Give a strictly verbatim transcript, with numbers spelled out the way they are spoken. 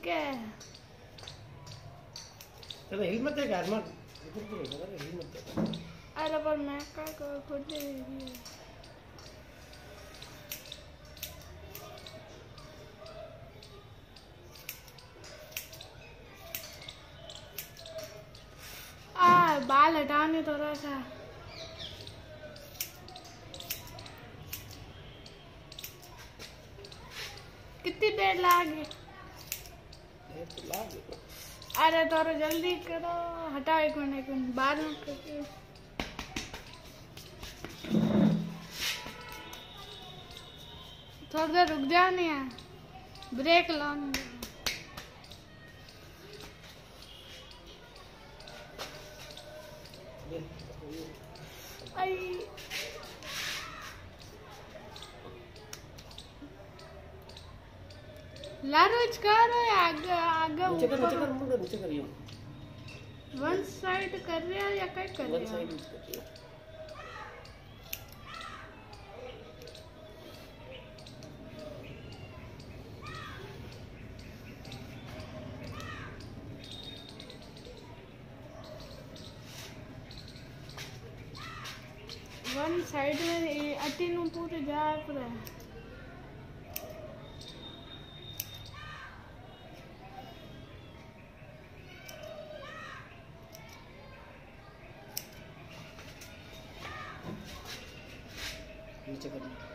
के अरे हिल मत यार मत इधर तो नहीं अरे हिल मत। अरे पर मैं का खुद दे रही है। आ बाल हटाने थोड़ा सा। कितनी देर लागे? देर तो लागे। अरे थोड़ा जल्दी करो, हटाओ एक मिनट एक मिनट बाद में करके। थोड़ा देर रुक जाओ नहीं यार, ब्रेक लाने दो। आई लारोज करो आगे आगे नीचे कर नीचे कर मुंडे नीचे करियो। वन साइड कर रहे हो या क्या कर रहे हो? वन साइड कर रहे हो। वन साइड में अतीन पूरे जा पूरा नीचे कर